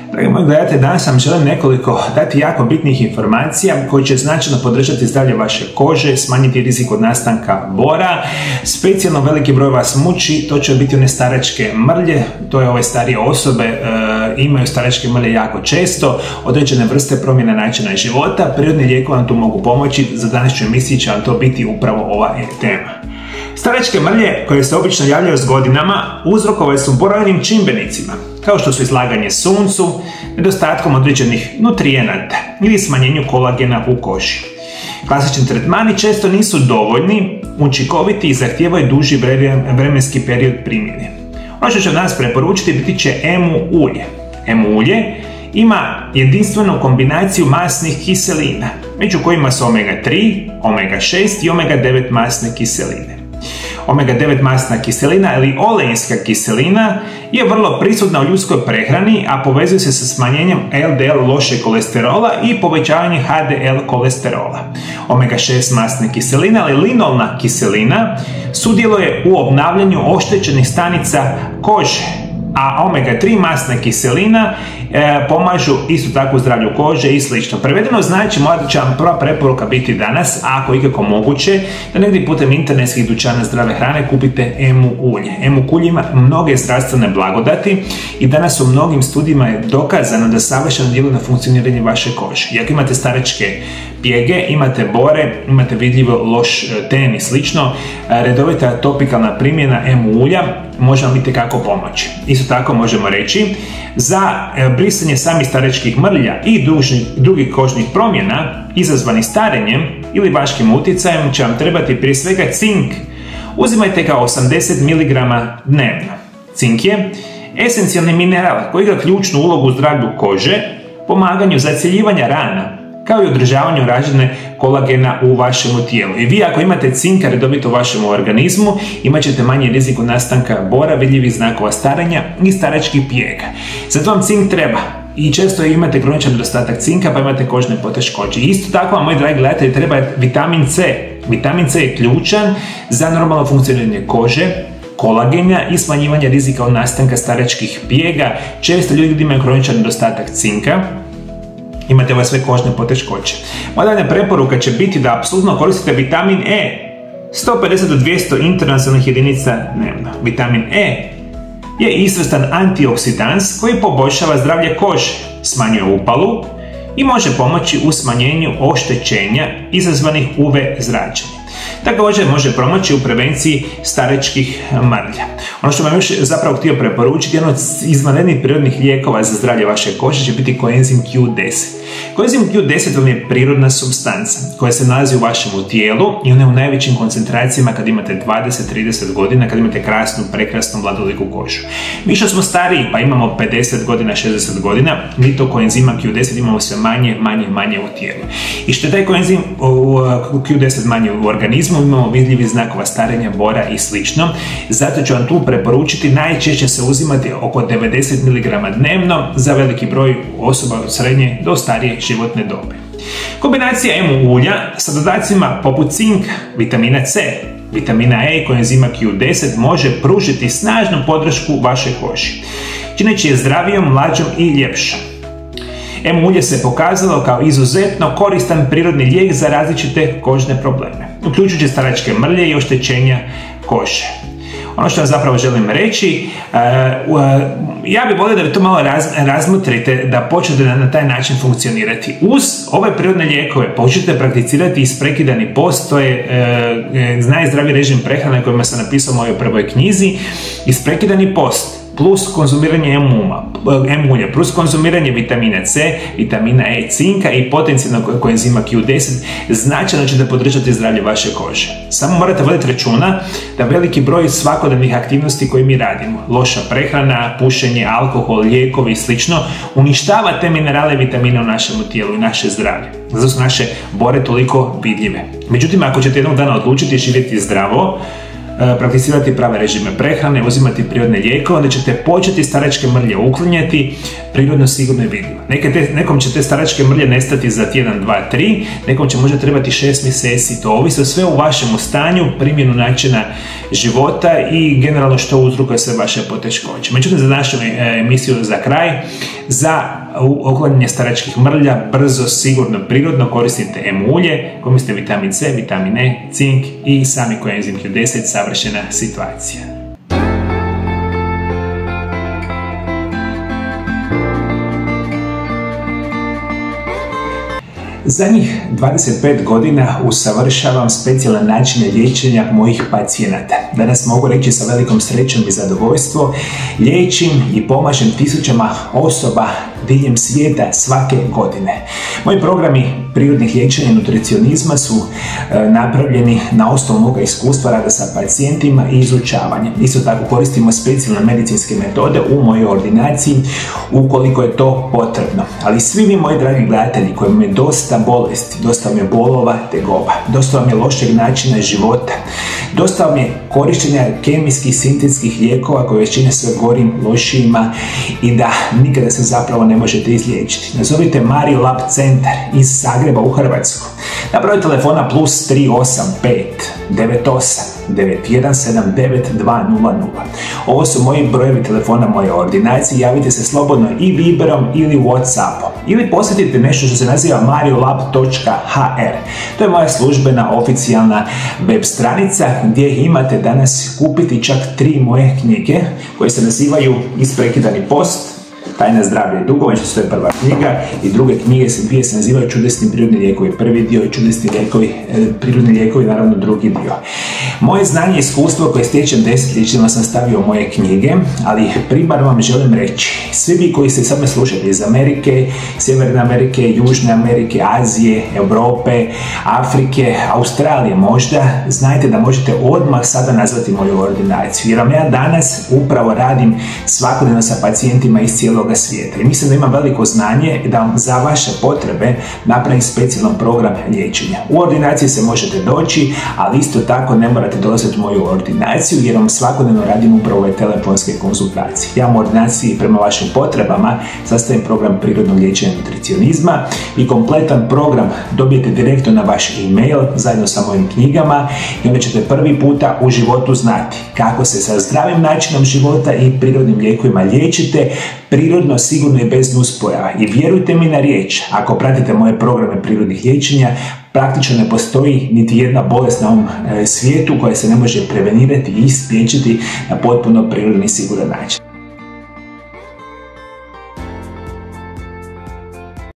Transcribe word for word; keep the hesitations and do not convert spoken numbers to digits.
Dragi moji gledatelji, danas vam želim nekoliko dati jako bitnih informacija koji će značajno podržati zdravlje vaše kože, smanjiti rizik od nastanka bora. Specijalno veliki broj vas muči, to će biti one staračke mrlje, to je ove starije osobe, e, imaju staračke mrlje jako često, određene vrste promjena načina života. Prirodni lijekovi vam tu mogu pomoći, za današnju emisiju će vam to biti upravo ova tema. Staračke mrlje, koje se obično javljaju s godinama, uzrokovane su brojnim čimbenicima, kao što su izlaganje suncu, nedostatkom određenih nutrijenata ili smanjenju kolagena u koži. Klasični tretmani često nisu dovoljni, učinkoviti i zahtijevaju duži vremenski period primjene. Ono što ću danas preporučiti biti će emu ulje. Emu ulje ima jedinstvenu kombinaciju masnih kiselina, među kojima su omega tri, omega šest i omega devet masne kiseline. omega devet masna kiselina ili oleinska kiselina je vrlo prisutna u ljudskoj prehrani, a povezuje se sa smanjenjem el de el lošeg kolesterola i povećavanjem ha de el kolesterola. omega šest masna kiselina ili linolna kiselina sudjeluje u obnavljanju oštećenih stanica kože, a omega tri masna kiselina e, pomažu isto tako u zdravlju kože i slično. Prevedeno znači, moja će vam prva preporuka biti danas, ako ikako moguće, da negdje putem internetskih dućana zdrave hrane kupite emu ulje. Emu ulje ima mnoge zdravstvene blagodati i danas u mnogim studijima je dokazano da savršeno djeluje na funkcioniranje vaše kože. I ako imate staračke pjege, imate bore, imate vidljivo loš ten i slično, redovita topikalna primjena emu ulja može vam biti kako pomoći. Isto tako možemo reći, za brisanje samih staračkih mrlja i drugih kožnih promjena izazvanih starenjem ili vaškim utjecajem će vam trebati prije svega cink. Uzimajte ga osamdeset miligrama dnevno. Cink je esencijalni mineral koji igra ključnu ulogu u zdravlju kože, pomaganju zacjeljivanja rana, kao i održavanju razine kolagena u vašem tijelu. I vi ako imate cinka redovito u vašem organizmu, imat ćete manji rizik od nastanka bora, vidljivih znakova starenja i staračkih pjega. Zato vam cink treba. I često imate kroničan nedostatak cinka, pa imate kožne poteškoće. Isto tako vam, moji dragi gledatelji, treba vitamin C. Vitamin C je ključan za normalno funkcioniranje kože, kolagena i smanjivanje rizika od nastanka staračkih pjega. Često ljudi imaju kroničan nedostatak cinka, imate ove sve kožne poteškoće. Moja daljnja preporuka će biti da apsolutno koristite vitamin E, sto pedeset do dvjesto internacionalnih jedinica dnevno. Vitamin E je izvrstan antioksidans koji poboljšava zdravlje kože, smanjuje upalu i može pomoći u smanjenju oštećenja izazvanih u ve zračenjem. Također može pomoći u prevenciji staračkih mrlja. Ono što vam još zapravo htio preporučiti, jedan od izvanrednih prirodnih lijekova za zdravlje vaše kože će biti koenzim kju deset. Koenzim kju deset vam je prirodna supstanca koja se nalazi u vašem tijelu i ona je u najvećim koncentracijama kad imate dvadeset do trideset godina, kad imate krasnu, prekrasnu, mladoliku kožu. Mi što smo stariji, pa imamo pedeset godina, šezdeset godina, mi to koenzima kju deset imamo sve manje, manje, manje u tijelu. I što je taj koenzim kju deset manje u organizmu, imamo vidljivi znakova starenja, bora i slično. Zato ću vam tu preporučiti najčešće se uzimati oko devedeset miligrama dnevno za veliki broj osoba od srednje do starije životne dobi. Kombinacija emu ulja sa dodacima poput cinka, vitamina C, vitamina E i koenzima kju deset može pružiti snažnu podršku vašoj koži, čineći je zdravijom, mlađom i ljepšom. Emu ulje se pokazalo kao izuzetno koristan prirodni lijek za različite kožne probleme, uključujući staračke mrlje i oštećenja kože. Ono što vam zapravo želim reći, ja bih volio da vi to malo razmotrite, da počnete na taj način funkcionirati. Uz ove prirodne lijekove počnete prakticirati isprekidani post, to je najzdraviji režim prehrane kojima sam napisao u mojoj prvoj knjizi. Isprekidani post plus konzumiranje emu ulja, plus konzumiranje vitamina C, vitamina E, cinka i potencijalnog koenzima kju deset značajno ćete podržati zdravlje vaše kože. Samo morate voditi računa da veliki broj svakodnevnih aktivnosti koje mi radimo, loša prehrana, pušenje, alkohol, lijekovi i slično, uništava te minerale i vitamine u našem tijelu i naše zdravlje. Zato su naše bore toliko vidljive. Međutim, ako ćete jednog dana odlučiti živjeti zdravo, prakticirati prave režime prehrane, uzimati prirodne lijekove, onda ćete početi staračke mrlje uklanjati prirodno, sigurno i vidljivo. Nekom će te staračke mrlje nestati za tjedan, dva, tri, nekom će možda trebati šest mjeseci, to ovisi sve u vašem stanju, primjenu načina života i generalno što uzrokuje sve vaše poteškoće. Međutim, za današnju emisiju za kraj, Za uklanjanje staračkih mrlja brzo, sigurno, prirodno koristite emulje, koristite vitamin C, vitamin E, cink i sami koenzim Q deset, savršena situacija. Zadnjih dvadeset pet godina usavršavam specijalne načine liječenja mojih pacijenata. Danas mogu reći sa velikom srećom i zadovoljstvom, liječim i pomažem tisućama osoba diljem svijeta svake godine. Moji programi prirodnih liječenja i nutricionizma su e, napravljeni na osnovu moga iskustva rada sa pacijentima i izučavanja. Isto tako koristimo specijalne medicinske metode u mojoj ordinaciji ukoliko je to potrebno. Ali svi vi moji dragi gledatelji koji imaju dosta bolesti, dosta vam je bolova, tegoba, dosta vam je lošeg načina života, dosta vam je korištenja kemijskih, sintetskih lijekova koje vas čine sve gorim, lošijima i da nikada se zapravo ne možete izliječiti. Nazovite Mario Lab centar iz Zagreba u Hrvatsku. Na broj telefona plus tri osam pet devet osam devet jedan sedam devet dva nula nula. Ovo su moji brojevi telefona moje ordinacije. Javite se slobodno i Viberom ili Whatsappom. Ili posjetite nešto što se naziva mariolab točka h r. To je moja službena oficijalna web stranica gdje imate danas kupiti čak tri moje knjige koje se nazivaju Isprekidani post, Tajna zdravlja i dugovanja, što je prva knjiga, i druge knjige se dvije se nazivaju Čudesni prirodni lijekovi, prvi dio i Čudesni lijekovi, prirodni lijekovi, naravno drugi dio. Moje znanje i iskustvo koje stječem desetljećima sam stavio u moje knjige, ali primarno vam želim reći, svi vi koji ste same slušate iz Amerike, Sjeverne Amerike, Južne Amerike, Azije, Europe, Afrike, Australije možda, znajte da možete odmah sada nazvati moju ordinaciju, jer vam ja danas upravo radim svakodnevno sa pacijentima iz cijelog svijeta i mislim da imam veliko znanje da vam za vaše potrebe napravim specijalan program liječenja. U ordinaciji se možete doći, ali isto tako ne morate dolaziti u moju ordinaciju jer vam svakodnevno radim upravo ove telefonske konzultacije. Ja u ordinaciji prema vašim potrebama sastavim program prirodnog liječenja i nutricionizma i kompletan program dobijete direktno na vaš e-mail zajedno sa mojim knjigama i onda ćete prvi puta u životu znati kako se sa zdravim načinom života i prirodnim lijekovima liječite prirodno, sigurno i bez nuspojava. I vjerujte mi na riječ, ako pratite moje programe prirodnih liječenja, praktično ne postoji niti jedna bolest na ovom e, svijetu koja se ne može prevenirati i spriječiti na potpuno prirodni i siguran način.